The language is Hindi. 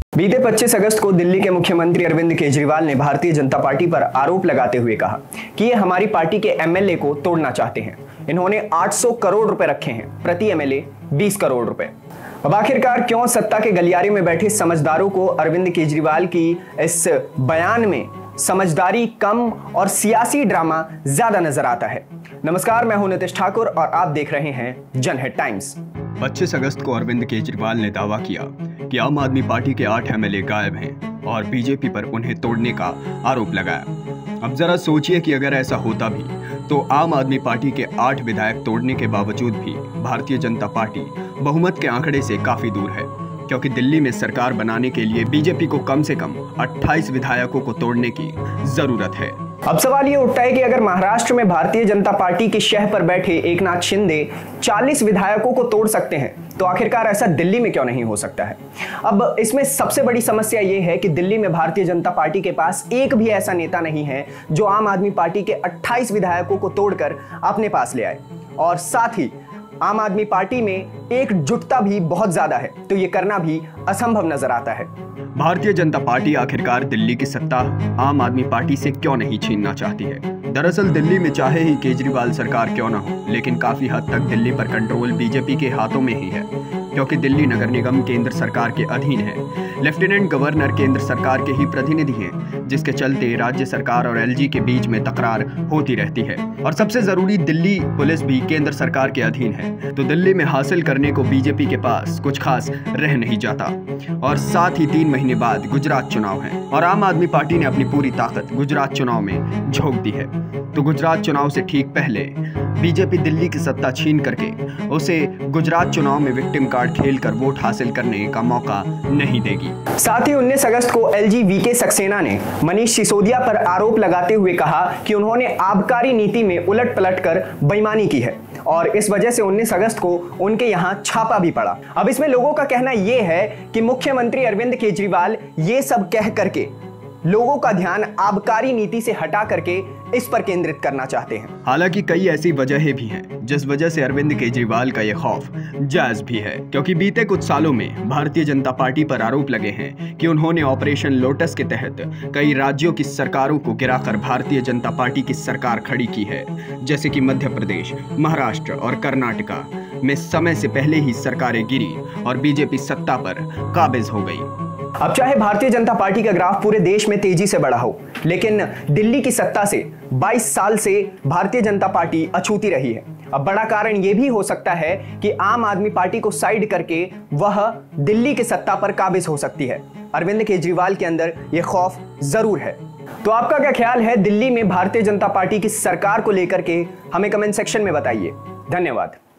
बीते 25 अगस्त को दिल्ली के मुख्यमंत्री अरविंद केजरीवाल ने भारतीय जनता पार्टी पर आरोप लगाते हुए कहा कि ये हमारी पार्टी के एमएलए को तोड़ना चाहते हैं। इन्होंने 800 करोड़ रुपए रखे हैं, प्रति एमएलए 20 करोड़ रुपए। अब आखिरकार क्यों सत्ता के गलियारे में बैठे समझदारों को अरविंद केजरीवाल की इस बयान में समझदारी कम और सियासी ड्रामा ज्यादा नजर आता है। नमस्कार, मैं हूं नितिश ठाकुर और आप देख रहे हैं जनहित टाइम्स। 25 अगस्त को अरविंद केजरीवाल ने दावा किया कि आम आदमी पार्टी के 8 एमएलए गायब हैं और बीजेपी पर उन्हें तोड़ने का आरोप लगाया। अब जरा सोचिए कि अगर ऐसा होता भी तो आम आदमी पार्टी के 8 विधायक तोड़ने के बावजूद भी भारतीय जनता पार्टी बहुमत के आंकड़े से काफी दूर है, क्योंकि दिल्ली में सरकार बनाने के लिए बीजेपी को कम से कम 28 विधायकों को तोड़ने की जरूरत है। अब सवाल ये उठता है कि अगर महाराष्ट्र में भारतीय जनता पार्टी के शह पर बैठे एकनाथ शिंदे 40 विधायकों को तोड़ सकते हैं, तो आखिरकार ऐसा दिल्ली में क्यों नहीं हो सकता है। अब इसमें सबसे बड़ी समस्या यह है कि दिल्ली में भारतीय जनता पार्टी के पास एक भी ऐसा नेता नहीं है जो आम आदमी पार्टी के 28 विधायकों को तोड़कर अपने पास ले आए, और साथ ही आम आदमी पार्टी में एकजुटता भी बहुत ज्यादा है, तो ये करना भी असंभव नजर आता है। भारतीय जनता पार्टी आखिरकार दिल्ली की सत्ता आम आदमी पार्टी से क्यों नहीं छीनना चाहती है। दरअसल दिल्ली में चाहे ही केजरीवाल सरकार क्यों ना हो, लेकिन काफी हद तक दिल्ली पर कंट्रोल बीजेपी के हाथों में ही है, क्योंकि दिल्ली नगर निगम केंद्र सरकार के अधीन है। लेफ्टिनेंट गवर्नर केंद्र सरकार के ही प्रतिनिधि हैं, जिसके चलते राज्य सरकार और एलजी के बीच में तकरार होती रहती है। और सबसे जरूरी, दिल्ली पुलिस भी केंद्र सरकार के अधीन है, तो दिल्ली में हासिल करने को बीजेपी के पास कुछ खास रह नहीं जाता। और साथ ही 3 महीने बाद गुजरात चुनाव है और आम आदमी पार्टी ने अपनी पूरी ताकत गुजरात चुनाव में झोंक दी है। तो गुजरात चुनाव से ठीक पहले बीजेपी दिल्ली की सत्ता छीन करके उसे गुजरात चुनाव में विक्टिम कार्ड खेलकर वोट हासिल करने का मौका नहीं देगी। साथ ही 19 अगस्त को एलजी वीके सक्सेना ने मनीष सिसोदिया पर आरोप लगाते हुए कहा कि उन्होंने आबकारी नीति में उलट पलट कर बेईमानी की है, और इस वजह से 19 अगस्त को उनके यहां छापा भी पड़ा। अब इसमें लोगों का कहना यह है कि मुख्यमंत्री अरविंद केजरीवाल ये सब कह करके लोगों का ध्यान आबकारी नीति से हटा करके इस पर केंद्रित करना चाहते हैं। हालांकि कई ऐसी वजहें भी हैं जिस वजह से अरविंद केजरीवाल का यह खौफ जायज भी है, क्योंकि बीते कुछ सालों में भारतीय जनता पार्टी पर आरोप लगे हैं कि उन्होंने ऑपरेशन लोटस के तहत कई राज्यों की सरकारों को गिराकर भारतीय जनता पार्टी की सरकार खड़ी की है, जैसे कि मध्य प्रदेश, महाराष्ट्र और कर्नाटका में समय से पहले ही सरकारें गिरी और बीजेपी सत्ता पर काबिज हो गई। अब चाहे भारतीय जनता पार्टी का ग्राफ पूरे देश में तेजी से बढ़ा हो, लेकिन दिल्ली की सत्ता से 22 साल से भारतीय जनता पार्टी अछूती रही है। अब बड़ा कारण यह भी हो सकता है कि आम आदमी पार्टी को साइड करके वह दिल्ली की सत्ता पर काबिज हो सकती है। अरविंद केजरीवाल के अंदर यह खौफ जरूर है। तो आपका क्या ख्याल है दिल्ली में भारतीय जनता पार्टी की सरकार को लेकर के, हमें कमेंट सेक्शन में बताइए। धन्यवाद।